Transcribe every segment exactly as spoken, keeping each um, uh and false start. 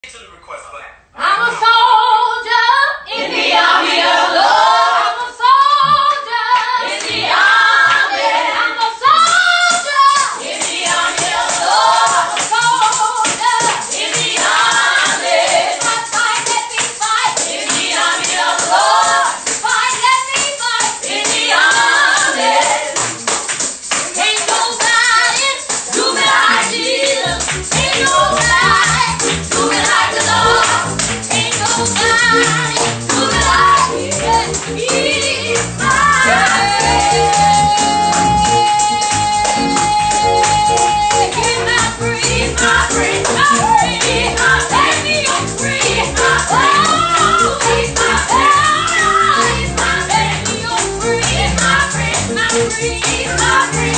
To the request, but I'm a soldier in the army of love. I'm a soldier in the army. I'm a soldier in the army of love. I'm a soldier in the army. Fight, fight, let me fight in the army of love. Fight, let me fight in the army. Ain't nobody do me like Jesus. Ain't nobody do me like the Lord. Ain't nobody do me like He. He's my He's my free, He's my free, my free. He's my baby, I'm free. He's my oh, He's my oh, He's my baby, I'm free. He's my free, my free. He's my free.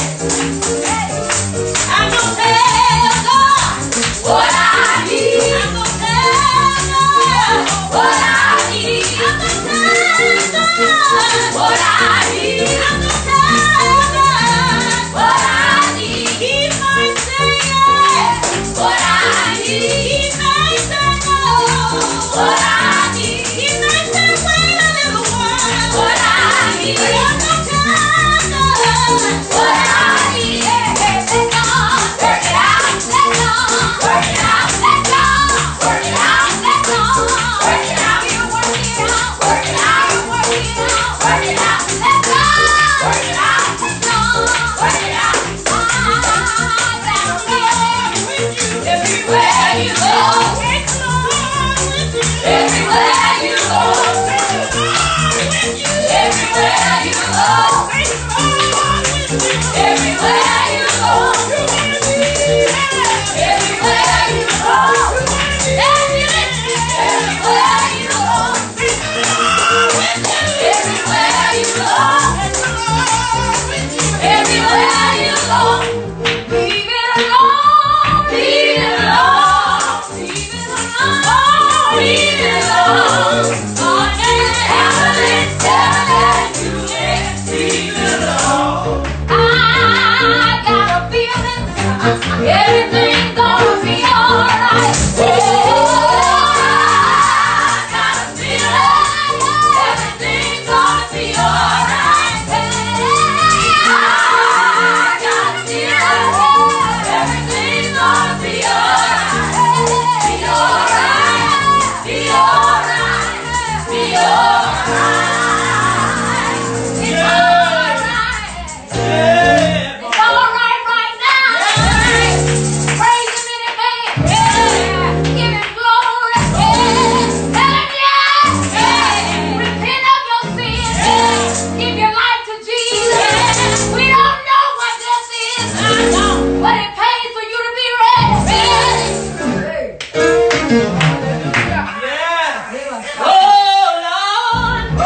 I'm gonna tell God what I need. I'm gonna tell God what I need. I'm gonna tell God what I need. I'm gonna tell God what I need. He might say yes, what I need. He may say no, what I need. He may say wait a little while, what I need. I'm gonna tell God what I need. Let God work it out. Let God work it out. Let God work it out. Let God work it out. You work it out. Work it out. You work it out. Work it out. Let God work it out. Let God work it out. I got love with you everywhere you go. It's love with you everywhere you go. It's love with you everywhere you go. It's love with you everywhere you go. You wanna be there everywhere you go. You wanna be there everywhere you go. It's love with you everywhere you go. It's love with you everywhere you go. Leave it alone. Leave it alone. Leave it alone. Leave it alone. God can handle it. Tell that you can leave it alone. I got a feeling everything's gonna be alright. I got a feeling everything's gonna be alright. I got a feeling everything's gonna be alright. Be alright. Be alright. Be alright. It's alright. It's alright right now. Praise Him in advance. Give Him glory. Tell Him yes. Repent of your sins. Give your life to Jesus. We don't know what this is, but it pays for you to be ready. yeah. Oh Lord. Oh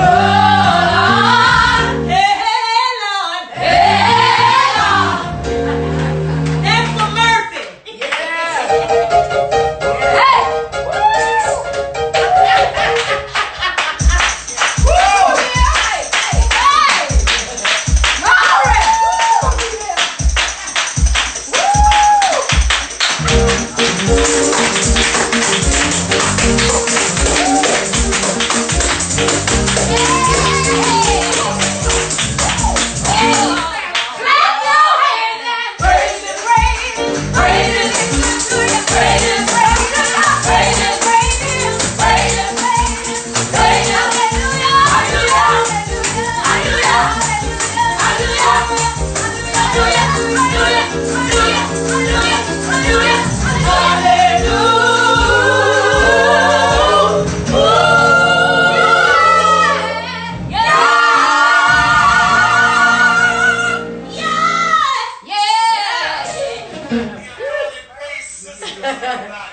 Lord. Hey Lord. Hey Lord. That's for Murphy. Hey. Woo. Hey. Hey. Glory. Clap your hands and praise Him, praise Him, praise Him, praise Him, praise Him, praise Him, praise Him, praise Him, praise Him, praise Him, hallelujah, hallelujah, hallelujah, hallelujah, hallelujah, hallelujah, hallelujah, hallelujah. Yeah. Yeah. We got all your grace, sister.